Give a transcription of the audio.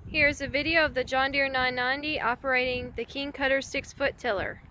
Here's a video of the John Deere 990 operating the King Cutter 6-foot tiller.